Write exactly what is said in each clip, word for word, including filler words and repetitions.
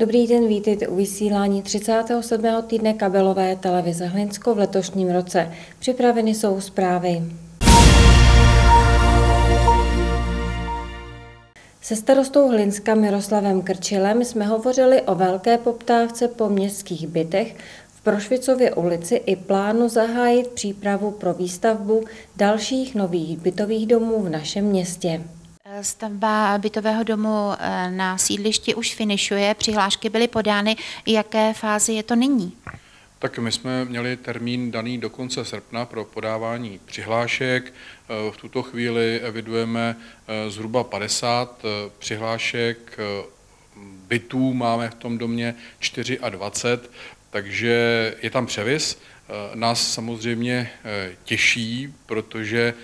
Dobrý den, vítejte u vysílání třicátého sedmého týdne kabelové televize Hlinsko v letošním roce. Připraveny jsou zprávy. Se starostou Hlinska Miroslavem Krčilem jsme hovořili o velké poptávce po městských bytech v Prošvicově ulici i plánu zahájit přípravu pro výstavbu dalších nových bytových domů v našem městě. Stavba bytového domu na sídlišti už finišuje, přihlášky byly podány. Jaké fázi je to nyní? Tak my jsme měli termín daný do konce srpna pro podávání přihlášek. V tuto chvíli evidujeme zhruba padesát přihlášek, bytů máme v tom domě dvacet čtyři, takže je tam převis. Nás samozřejmě těší, protože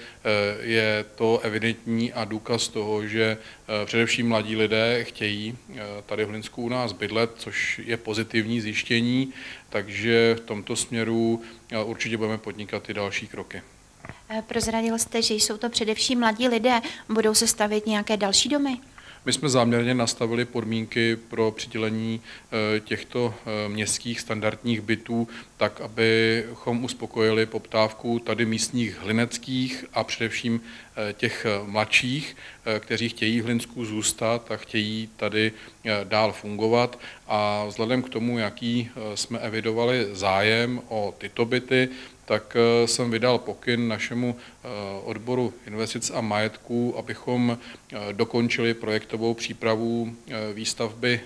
je to evidentní a důkaz toho, že především mladí lidé chtějí tady v Hlinsku u nás bydlet, což je pozitivní zjištění, takže v tomto směru určitě budeme podnikat i další kroky. Prozradil jste, že jsou to především mladí lidé. Budou se stavět nějaké další domy? My jsme záměrně nastavili podmínky pro přidělení těchto městských standardních bytů tak, abychom uspokojili poptávku tady místních hlineckých a především těch mladších, kteří chtějí v Hlinsku zůstat a chtějí tady dál fungovat. A vzhledem k tomu, jaký jsme evidovali zájem o tyto byty, tak jsem vydal pokyn našemu odboru investic a majetků, abychom dokončili projektovou přípravu výstavby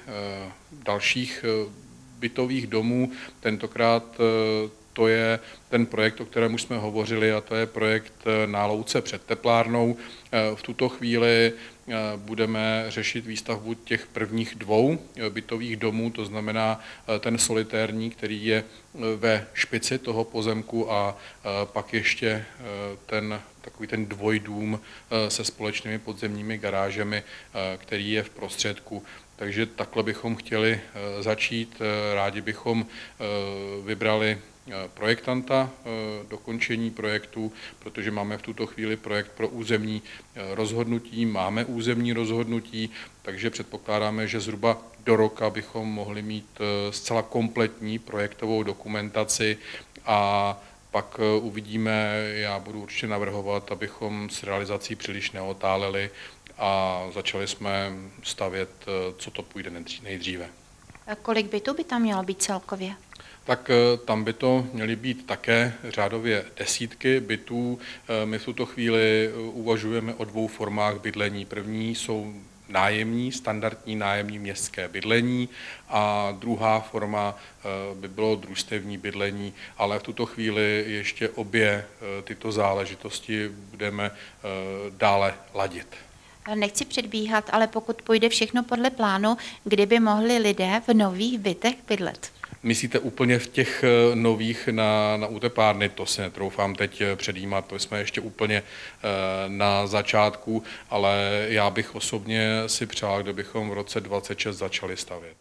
dalších bytových domů. Tentokrát to je ten projekt, o kterém už jsme hovořili, a to je projekt na louce před teplárnou. V tuto chvíli budeme řešit výstavbu těch prvních dvou bytových domů, to znamená ten solitérní, který je ve špici toho pozemku, a pak ještě ten takový ten dvojdům se společnými podzemními garážemi, který je v prostředku. Takže takhle bychom chtěli začít. Rádi bychom vybrali projektanta, dokončení projektu, protože máme v tuto chvíli projekt pro územní rozhodnutí, máme územní rozhodnutí, takže předpokládáme, že zhruba do roka bychom mohli mít zcela kompletní projektovou dokumentaci a pak uvidíme. Já budu určitě navrhovat, abychom s realizací příliš neotáleli a začali jsme stavět, co to půjde nejdříve. A kolik bytů by tam mělo být celkově? Tak tam by to měly být také řádově desítky bytů. My v tuto chvíli uvažujeme o dvou formách bydlení. První jsou nájemní, standardní nájemní městské bydlení a druhá forma by bylo družstevní bydlení, ale v tuto chvíli ještě obě tyto záležitosti budeme dále ladit. Nechci předbíhat, ale pokud půjde všechno podle plánu, kdyby mohli lidé v nových bytech bydlet? Myslíte úplně v těch nových na, na útepárny? To si netroufám teď předjímat, to jsme ještě úplně na začátku, ale já bych osobně si přál, kdybychom v roce dvacet šest začali stavět.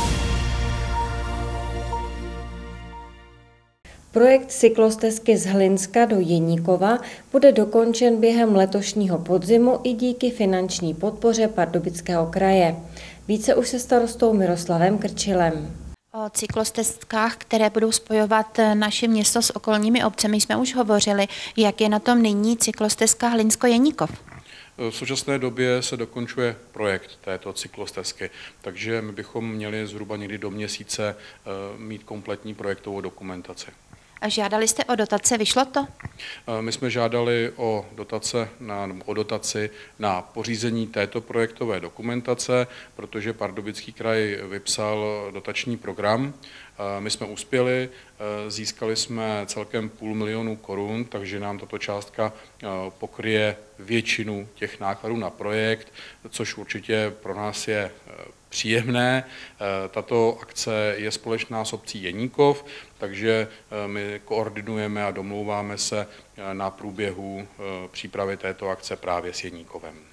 Projekt cyklostezky z Hlinska do Jeníkova bude dokončen během letošního podzimu i díky finanční podpoře Pardubického kraje. Více už se starostou Miroslavem Krčilem. O cyklostezkách, které budou spojovat naše město s okolními obcemi, jsme už hovořili. Jak je na tom nyní cyklostezka Hlinsko-Jeníkov? V současné době se dokončuje projekt této cyklostezky, takže my bychom měli zhruba někdy do měsíce mít kompletní projektovou dokumentaci. A žádali jste o dotace, vyšlo to? My jsme žádali o dotace na, o dotaci na pořízení této projektové dokumentace, protože Pardubický kraj vypsal dotační program. My jsme uspěli, získali jsme celkem půl milionu korun, takže nám tato částka pokryje většinu těch nákladů na projekt, což určitě pro nás je příjemné. Tato akce je společná s obcí Jeníkov, takže my koordinujeme a domlouváme se na průběhu přípravy této akce právě s Jeníkovem.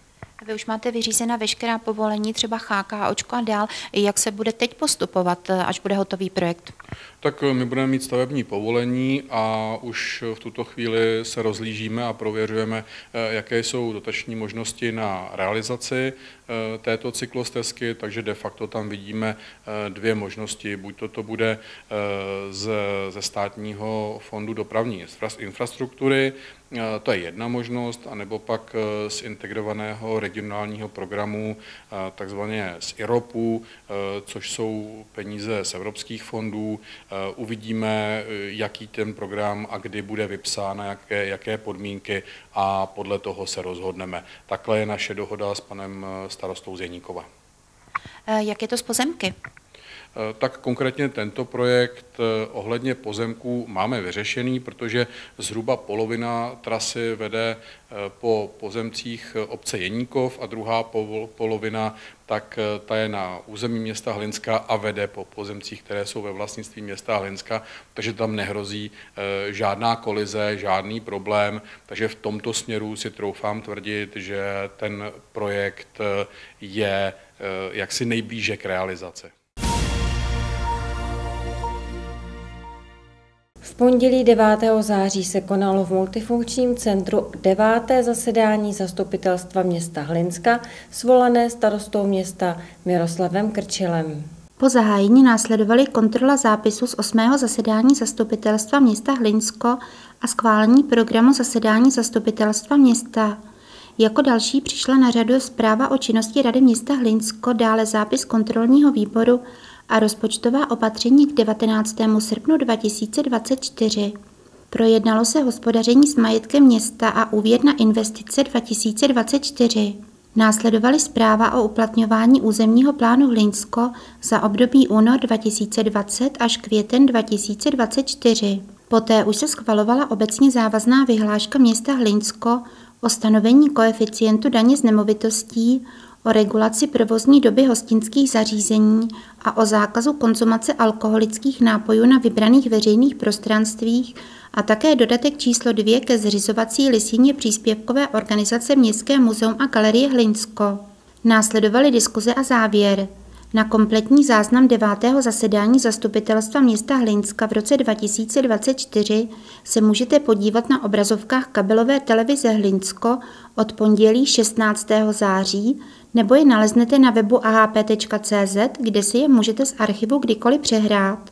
Vy už máte vyřízena veškerá povolení, třeba chákáočko a dál. Jak se bude teď postupovat, až bude hotový projekt? Tak my budeme mít stavební povolení a už v tuto chvíli se rozhlížíme a prověřujeme, jaké jsou dotační možnosti na realizaci této cyklostezky, takže de facto tam vidíme dvě možnosti. Buď to, to bude z, ze státního fondu dopravní infrastruktury, to je jedna možnost, anebo pak z integrovaného regionálního programu, takzvaně z I R O P u, což jsou peníze z evropských fondů. Uvidíme, jaký ten program a kdy bude vypsán, jaké, jaké podmínky a podle toho se rozhodneme. Takhle je naše dohoda s panem starostou z Jeníkova. Jak je to s pozemky? Tak konkrétně tento projekt ohledně pozemků máme vyřešený, protože zhruba polovina trasy vede po pozemcích obce Jeníkov a druhá polovina tak ta je na území města Hlinska a vede po pozemcích, které jsou ve vlastnictví města Hlinska, takže tam nehrozí žádná kolize, žádný problém, takže v tomto směru si troufám tvrdit, že ten projekt je jaksi nejblíže k realizaci. V pondělí devátého září se konalo v multifunkčním centru deváté zasedání zastupitelstva města Hlinska, svolané starostou města Miroslavem Krčilem. Po zahájení následovaly kontrola zápisu z osmého zasedání zastupitelstva města Hlinsko a schválení programu zasedání zastupitelstva města. Jako další přišla na řadu zpráva o činnosti Rady města Hlinsko, dále zápis kontrolního výboru a rozpočtová opatření k devatenáctému srpnu dva tisíce dvacet čtyři. Projednalo se hospodaření s majetkem města a úvěr na investice dva tisíce dvacet čtyři. Následovaly zpráva o uplatňování územního plánu Hlinsko za období únor dva tisíce dvacet až květen dva tisíce dvacet čtyři. Poté už se schvalovala obecně závazná vyhláška města Hlinsko o stanovení koeficientu daně z nemovitostí, o regulaci provozní doby hostinských zařízení a o zákazu konzumace alkoholických nápojů na vybraných veřejných prostranstvích a také dodatek číslo dvě ke zřizovací listině příspěvkové organizace Městské muzeum a galerie Hlinsko. Následovaly diskuze a závěr. Na kompletní záznam devátého zasedání zastupitelstva města Hlinska v roce dva tisíce dvacet čtyři se můžete podívat na obrazovkách kabelové televize Hlinsko od pondělí šestnáctého září nebo je naleznete na webu a h p tečka c z, kde si je můžete z archivu kdykoliv přehrát.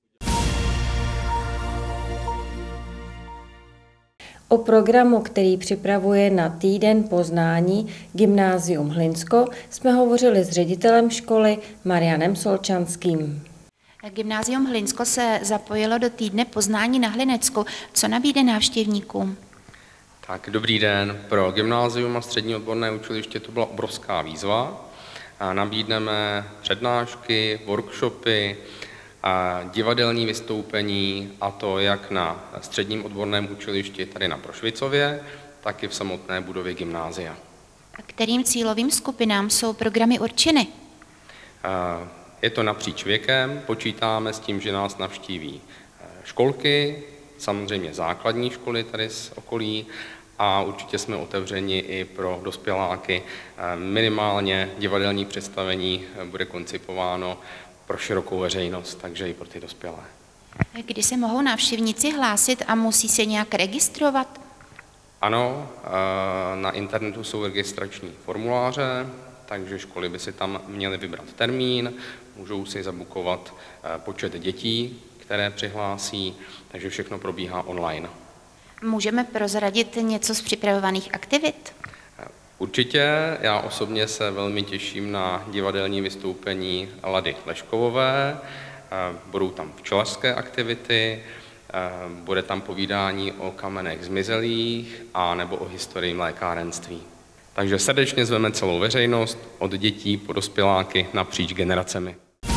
O programu, který připravuje na týden poznání Gymnázium Hlinsko, jsme hovořili s ředitelem školy Marianem Solčanským. Gymnázium Hlinsko se zapojilo do týdne poznání na Hlinecku. Co nabídne návštěvníkům? Tak, dobrý den. Pro gymnázium a střední odborné učiliště to byla obrovská výzva. Nabídneme přednášky, workshopy, a divadelní vystoupení, a to jak na středním odborném učilišti tady na Prošvicově, tak i v samotné budově gymnázia. A kterým cílovým skupinám jsou programy určeny? Je to napříč věkem, počítáme s tím, že nás navštíví školky, samozřejmě základní školy tady z okolí, a určitě jsme otevřeni i pro dospěláky. Minimálně divadelní představení bude koncipováno pro širokou veřejnost, takže i pro ty dospělé. Kdy se mohou návštěvníci hlásit a musí se nějak registrovat? Ano, na internetu jsou registrační formuláře, takže školy by si tam měly vybrat termín, můžou si zabukovat počet dětí, které přihlásí, takže všechno probíhá online. Můžeme prozradit něco z připravovaných aktivit? Určitě, já osobně se velmi těším na divadelní vystoupení Lady Leškovové, budou tam včelařské aktivity, bude tam povídání o kamenech zmizelých a nebo o historii mlékárenství. Takže srdečně zveme celou veřejnost, od dětí po dospěláky napříč generacemi.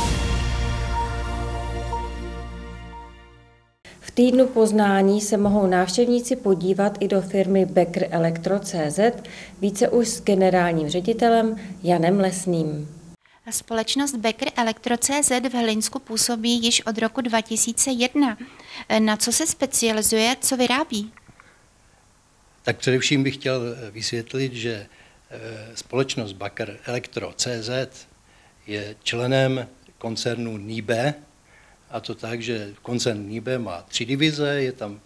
V týdnu poznání se mohou návštěvníci podívat i do firmy Becker Elektro tečka cé zet, více už s generálním ředitelem Janem Lesným. Společnost Becker Elektro tečka cé zet v Hlinsku působí již od roku dva tisíce jedna. Na co se specializuje, co vyrábí? Tak především bych chtěl vysvětlit, že společnost Bakr Elektro C Z je členem koncernu NIBE, a to tak, že koncern NIBE má tři divize, je tam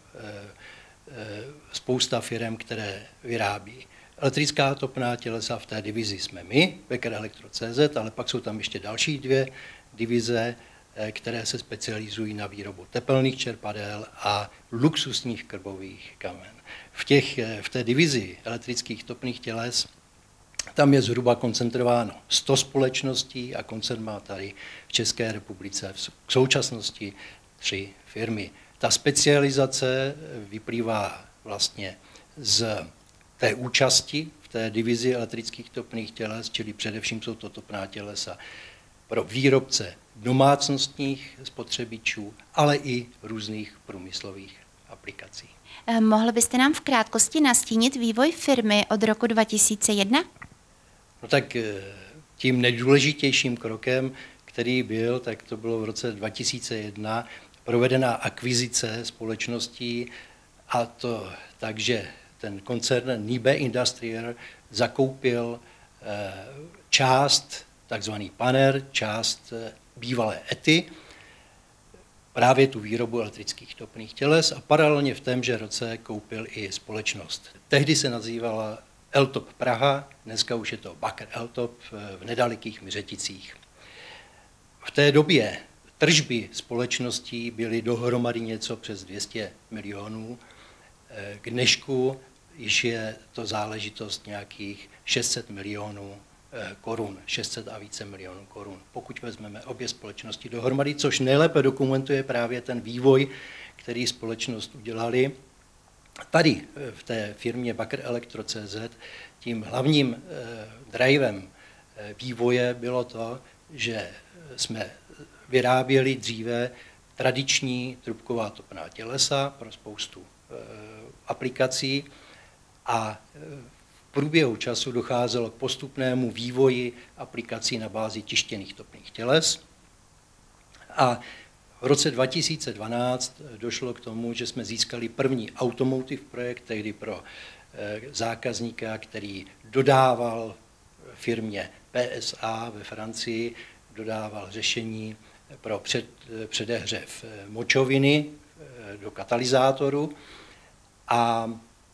spousta firm, které vyrábí elektrická topná tělesa, v té divizi jsme my, Bakr Elektro C Z, ale pak jsou tam ještě další dvě divize, které se specializují na výrobu tepelných čerpadel a luxusních krbových kamen. V, těch, v té divizi elektrických topných těles tam je zhruba koncentrováno sto společností a koncern má tady v České republice v současnosti tři firmy. Ta specializace vyplývá vlastně z té účasti v té divizi elektrických topných těles, čili především jsou to topná tělesa pro výrobce domácnostních spotřebičů, ale i různých průmyslových aplikací. Mohl byste nám v krátkosti nastínit vývoj firmy od roku dva tisíce jedna? No tak tím nejdůležitějším krokem, který byl, tak to bylo v roce dva tisíce jedna provedená akvizice společností, a to takže ten koncern NIBE Industrial zakoupil část, takzvaný Paner, část bývalé ETI, právě tu výrobu elektrických topných těles, a paralelně v témže roce koupil i společnost. Tehdy se nazývala Eltop Praha, dneska už je to Bakr Eltop v nedalekých Miřeticích. V té době tržby společností byly dohromady něco přes dvě stě milionů. K dnešku již je to záležitost nějakých šest set milionů korun, šest set a více milionů korun, pokud vezmeme obě společnosti dohromady, což nejlépe dokumentuje právě ten vývoj, který společnost udělali. Tady v té firmě Bakr Elektro C Z tím hlavním drivem vývoje bylo to, že jsme vyráběli dříve tradiční trubková topná tělesa pro spoustu aplikací a v průběhu času docházelo k postupnému vývoji aplikací na bázi tištěných topných těles. A v roce dva tisíce dvanáct došlo k tomu, že jsme získali první automotive projekt, tehdy pro zákazníka, který dodával firmě P S A ve Francii, dodával řešení pro před, předehřev močoviny do katalyzátoru, a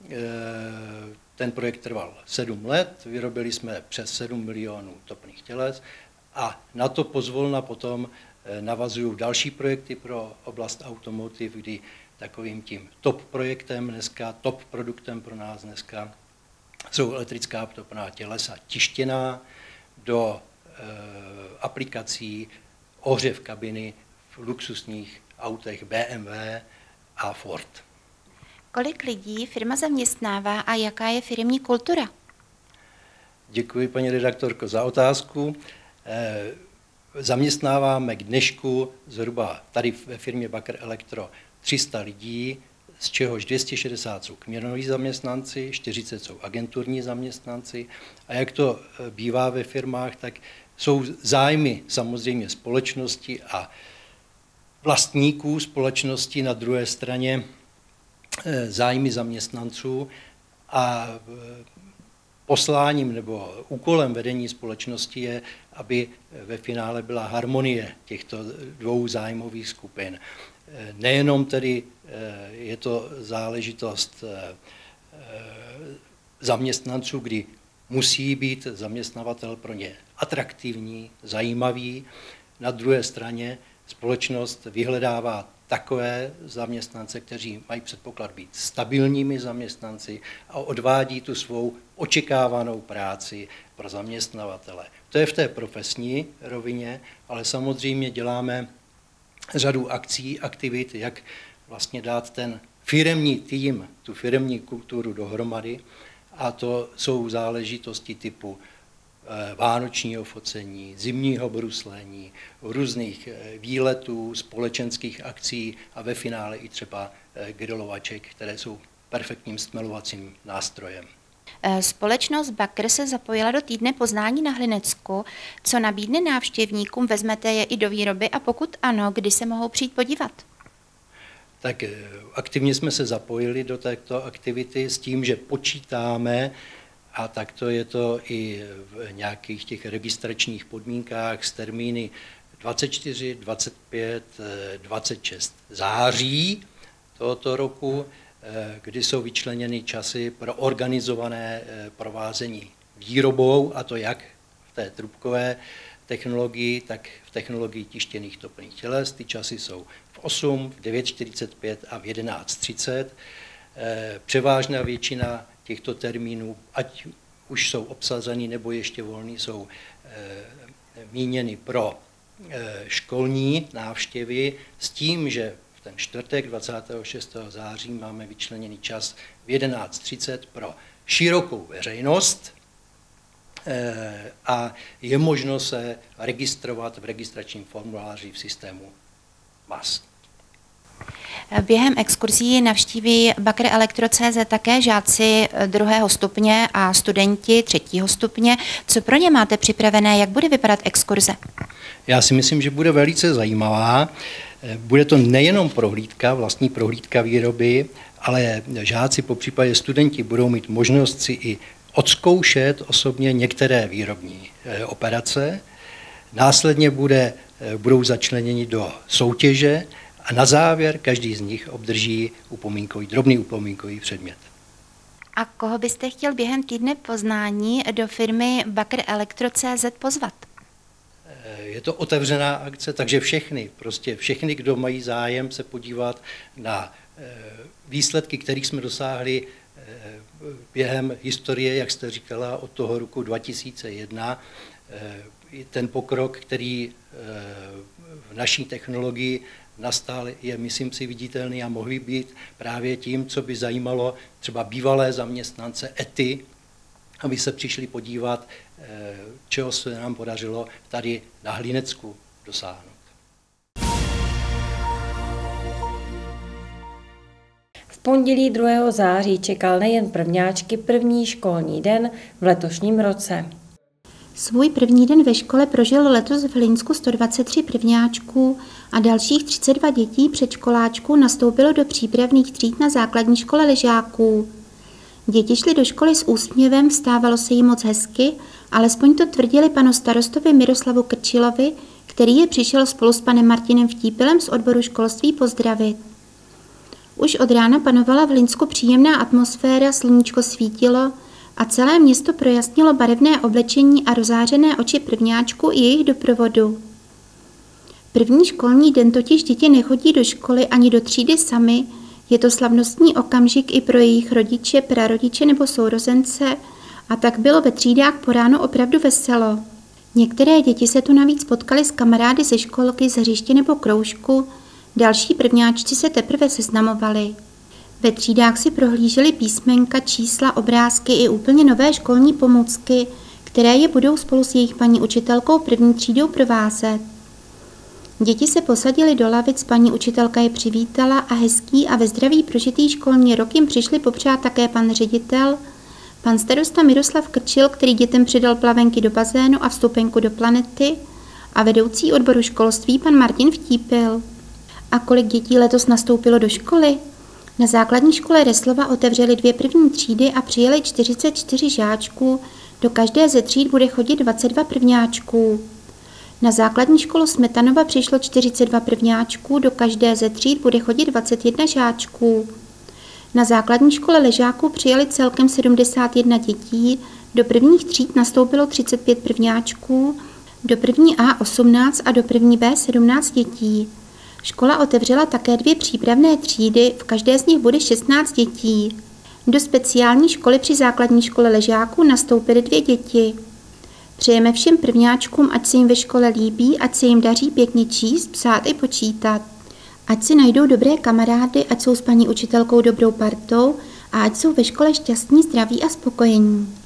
ten projekt trval sedm let, vyrobili jsme přes sedm milionů topných těles a na to pozvolna potom navazují další projekty pro oblast automotive, kdy takovým tím top projektem dneska, top produktem pro nás dneska jsou elektrická topná tělesa tištěná do e, aplikací ohřev kabiny v luxusních autech B M W a Ford. Kolik lidí firma zaměstnává a jaká je firemní kultura? Děkuji, paní redaktorko, za otázku. E, zaměstnáváme k dnešku zhruba tady ve firmě Bakr Elektro tři sta lidí, z čehož dvě stě šedesát jsou kměnoví zaměstnanci, čtyřicet jsou agenturní zaměstnanci, a jak to bývá ve firmách, tak jsou zájmy samozřejmě společnosti a vlastníků společnosti na druhé straně zájmy zaměstnanců, a posláním nebo úkolem vedení společnosti je, aby ve finále byla harmonie těchto dvou zájmových skupin. Nejenom tedy je to záležitost zaměstnanců, kdy musí být zaměstnavatel pro ně atraktivní, zajímavý. Na druhé straně společnost vyhledává takové zaměstnance, kteří mají předpoklad být stabilními zaměstnanci a odvádí tu svou očekávanou práci pro zaměstnavatele. To je v té profesní rovině, ale samozřejmě děláme řadu akcí, aktivit, jak vlastně dát ten firemní tým, tu firemní kulturu dohromady, a to jsou záležitosti typu vánočního focení, zimního bruslení, různých výletů, společenských akcí a ve finále i třeba grilovaček, které jsou perfektním stmelovacím nástrojem. Společnost Bakr se zapojila do týdne poznání na Hlinecku. Co nabídne návštěvníkům, vezmete je i do výroby, a pokud ano, kdy se mohou přijít podívat? Tak aktivně jsme se zapojili do této aktivity s tím, že počítáme a takto je to i v nějakých těch registračních podmínkách s termíny dvacet čtyři, dvacet pět, dvacet šest září tohoto roku, kdy jsou vyčleněny časy pro organizované provázení výrobou, a to jak v té trubkové technologii, tak v technologii tištěných topných těles. Ty časy jsou v osm, v devět čtyřicet pět a v jedenáct třicet. Převážná většina těchto termínů, ať už jsou obsazeny nebo ještě volný, jsou míněny pro školní návštěvy s tím, že v ten čtvrtek dvacátého šestého září máme vyčleněný čas v jedenáct třicet pro širokou veřejnost a je možno se registrovat v registračním formuláři v systému M A S. Během exkurzí navštíví Bakr Elektro tečka cé zet také žáci druhého stupně a studenti třetího stupně. Co pro ně máte připravené, jak bude vypadat exkurze? Já si myslím, že bude velice zajímavá. Bude to nejenom prohlídka, vlastní prohlídka výroby, ale žáci, popřípadě studenti, budou mít možnost si i odzkoušet osobně některé výrobní operace. Následně bude, budou začleněni do soutěže a na závěr každý z nich obdrží upomínkový, drobný upomínkový předmět. A koho byste chtěl během týdne poznání do firmy Bakr Elektro tečka cé zet pozvat? Je to otevřená akce, takže všechny, prostě všechny, kdo mají zájem se podívat na výsledky, kterých jsme dosáhli během historie, jak jste říkala, od toho roku dva tisíce jedna, ten pokrok, který v naší technologii nastal, je, myslím si, viditelný a mohl být právě tím, co by zajímalo třeba bývalé zaměstnance E T I, aby se přišli podívat, čeho se nám podařilo tady na Hlinecku dosáhnout. V pondělí druhého září čekal nejen prvňáčky první školní den v letošním roce. Svůj první den ve škole prožil letos v Hlinsku sto dvacet tři prvňáčků a dalších třicet dva dětí předškoláčků nastoupilo do přípravných tříd na základní škole Ležáků. Děti šly do školy s úsměvem, vstávalo se jim moc hezky, alespoň to tvrdili panu starostovi Miroslavu Krčilovi, který je přišel spolu s panem Martinem Vtípilem z odboru školství pozdravit. Už od rána panovala v Hlinsku příjemná atmosféra, sluníčko svítilo a celé město projasnilo barevné oblečení a rozářené oči prvňáčků i jejich doprovodu. První školní den totiž děti nechodí do školy ani do třídy sami, je to slavnostní okamžik i pro jejich rodiče, prarodiče nebo sourozence a tak bylo ve třídách po ránu opravdu veselo. Některé děti se tu navíc potkaly s kamarády ze školky, z hřiště nebo kroužku, další prvňáčci se teprve seznamovali. Ve třídách si prohlíželi písmenka, čísla, obrázky i úplně nové školní pomůcky, které je budou spolu s jejich paní učitelkou první třídou provázet. Děti se posadily do lavic, paní učitelka je přivítala a hezký a ve zdraví prožitý školní rok jim přišli popřát také pan ředitel, pan starosta Miroslav Krčil, který dětem přidal plavenky do bazénu a vstupenku do planety, a vedoucí odboru školství pan Martin Vtípil. A kolik dětí letos nastoupilo do školy? Na základní škole Reslova otevřeli dvě první třídy a přijeli čtyřicet čtyři žáčků, do každé ze tříd bude chodit dvacet dva prvňáčků. Na základní školu Smetanova přišlo čtyřicet dva prvňáčků, do každé ze tříd bude chodit dvacet jedna žáčků. Na základní škole Ležáků přijeli celkem sedmdesát jedna dětí, do prvních tříd nastoupilo třicet pět prvňáčků, do první A osmnáct a do první B sedmnáct dětí. Škola otevřela také dvě přípravné třídy, v každé z nich bude šestnáct dětí. Do speciální školy při základní škole Ležáků nastoupily dvě děti. Přejeme všem prvňáčkům, ať se jim ve škole líbí, ať se jim daří pěkně číst, psát i počítat. Ať si najdou dobré kamarády, ať jsou s paní učitelkou dobrou partou a ať jsou ve škole šťastní, zdraví a spokojení.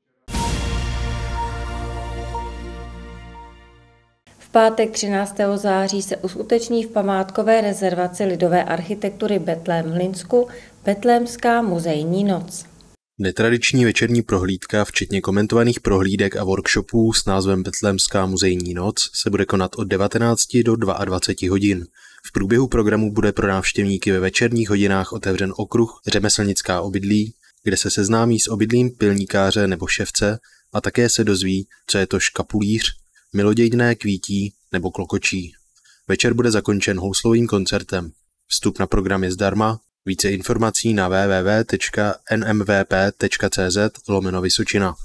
V pátek třináctého září se uskuteční v památkové rezervaci lidové architektury Betlém v Hlinsku Betlémská muzejní noc. Netradiční večerní prohlídka, včetně komentovaných prohlídek a workshopů s názvem Betlémská muzejní noc, se bude konat od devatenácti do dvaceti dvou hodin. V průběhu programu bude pro návštěvníky ve večerních hodinách otevřen okruh Řemeslnická obydlí, kde se seznámí s obydlím pilníkáře nebo ševce a také se dozví, co je to škapulíř, milodějné kvítí nebo klokočí. Večer bude zakončen houslovým koncertem. Vstup na program je zdarma, více informací na w w w tečka n m v p tečka c z lomeno Vysočina.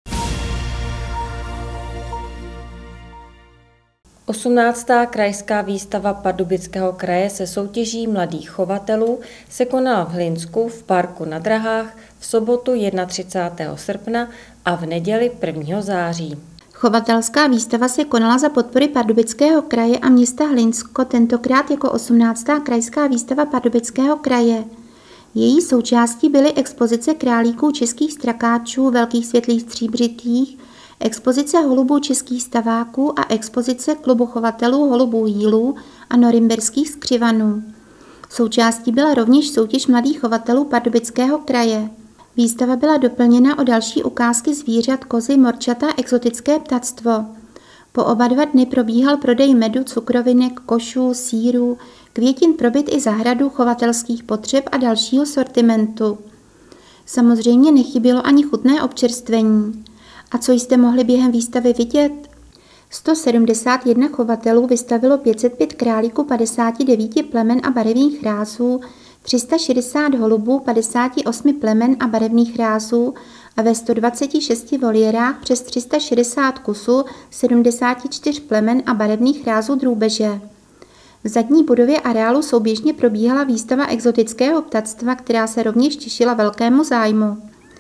osmnáctá krajská výstava Pardubického kraje se soutěží mladých chovatelů se konala v Hlinsku v parku na Drahách v sobotu třicátého prvního srpna a v neděli prvního září. Chovatelská výstava se konala za podpory Pardubického kraje a města Hlinsko, tentokrát jako osmnáctá krajská výstava Pardubického kraje. Její součástí byly expozice králíků českých strakáčů, velkých světlých stříbřitých, expozice holubů českých staváků a expozice klubu chovatelů holubů jílů a norimberských skřivanů. Součástí byla rovněž soutěž mladých chovatelů Pardubického kraje. Výstava byla doplněna o další ukázky zvířat, kozy, morčata a exotické ptactvo. Po oba dva dny probíhal prodej medu, cukrovinek, košů, sýrů, květin pro byt i zahradu, chovatelských potřeb a dalšího sortimentu. Samozřejmě nechybělo ani chutné občerstvení. A co jste mohli během výstavy vidět? sto sedmdesát jedna chovatelů vystavilo pět set pět králíků padesáti devíti plemen a barevných rázů, tři sta šedesát holubů padesáti osmi plemen a barevných rázů a ve sto dvaceti šesti voliérách přes tři sta šedesát kusů sedmdesáti čtyř plemen a barevných rázů drůbeže. V zadní budově areálu souběžně probíhala výstava exotického ptactva, která se rovněž těšila velkému zájmu.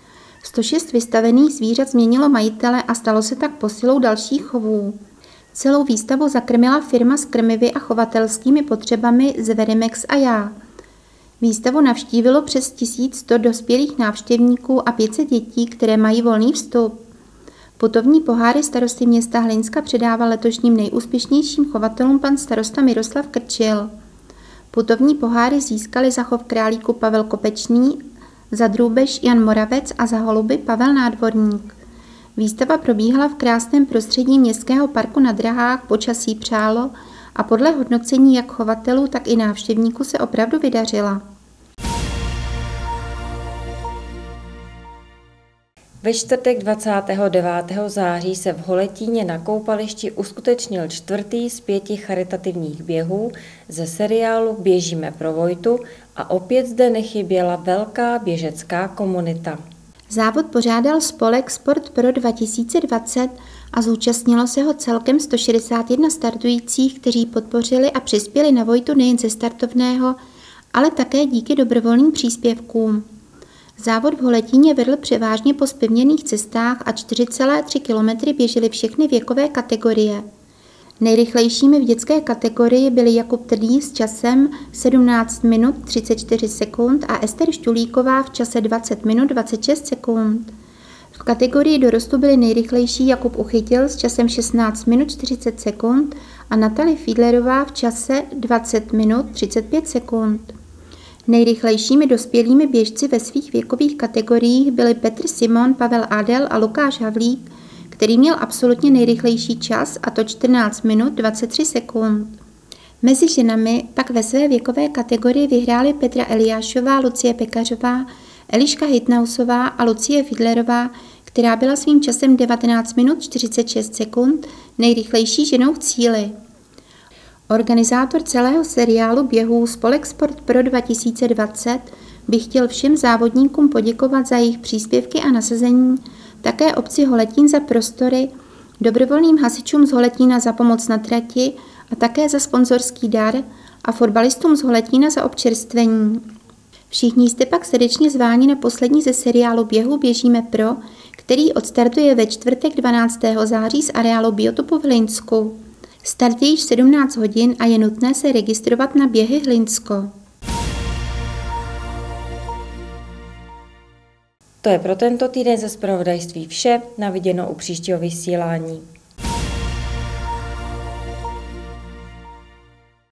sto šest vystavených zvířat změnilo majitele a stalo se tak posilou dalších chovů. Celou výstavu zakrmila firma s krmivy a chovatelskými potřebami z Verimex a já. Výstavu navštívilo přes tisíc sto dospělých návštěvníků a pět set dětí, které mají volný vstup. Putovní poháry starosty města Hlinska předával letošním nejúspěšnějším chovatelům pan starosta Miroslav Krčil. Putovní poháry získali za chov králíku Pavel Kopečný, za drůbež Jan Moravec a za holuby Pavel Nádvorník. Výstava probíhala v krásném prostředí městského parku na Drahách, počasí přálo a podle hodnocení jak chovatelů, tak i návštěvníků se opravdu vydařila. Ve čtvrtek dvacátého devátého září se v Holetíně na koupališti uskutečnil čtvrtý z pěti charitativních běhů ze seriálu Běžíme pro Vojtu a opět zde nechyběla velká běžecká komunita. Závod pořádal spolek Sport Pro dva tisíce dvacet a zúčastnilo se ho celkem sto šedesát jedna startujících, kteří podpořili a přispěli na Vojtu nejen ze startovného, ale také díky dobrovolným příspěvkům. Závod v Holetíně vedl převážně po zpevněných cestách a čtyři celé tři kilometry běžely všechny věkové kategorie. Nejrychlejšími v dětské kategorii byli Jakub Trdý s časem sedmnáct minut třicet čtyři sekund a Ester Štulíková v čase dvacet minut dvacet šest sekund. V kategorii dorostu byli nejrychlejší Jakub Uchytil s časem šestnáct minut čtyřicet sekund a Natalie Fiedlerová v čase dvacet minut třicet pět sekund. Nejrychlejšími dospělými běžci ve svých věkových kategoriích byli Petr Simon, Pavel Adel a Lukáš Havlík, který měl absolutně nejrychlejší čas, a to čtrnáct minut dvacet tři sekund. Mezi ženami pak ve své věkové kategorii vyhrály Petra Eliášová, Lucie Pekařová, Eliška Hitnausová a Lucie Fiedlerová, která byla svým časem devatenáct minut čtyřicet šest sekund nejrychlejší ženou v cíli. Organizátor celého seriálu běhů Spolek Sport Pro dva tisíce dvacet by chtěl všem závodníkům poděkovat za jejich příspěvky a nasazení, také obci Holetín za prostory, dobrovolným hasičům z Holetína za pomoc na trati a také za sponzorský dar a fotbalistům z Holetína za občerstvení. Všichni jste pak srdečně zváni na poslední ze seriálu běhu Běžíme pro, který odstartuje ve čtvrtek dvanáctého září z areálu Biotopu v Hlinsku. Start je již sedmnáct hodin a je nutné se registrovat na Běhy Hlinsko. To je pro tento týden ze zpravodajství vše, na viděnou u příštího vysílání.